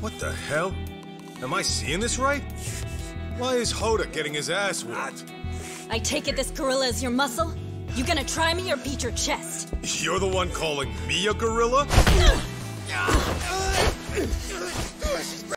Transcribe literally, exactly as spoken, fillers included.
What the hell? Am I seeing this right? Why is Hoda getting his ass whooped? I take it this gorilla is your muscle? You gonna try me or beat your chest? You're the one calling me a gorilla?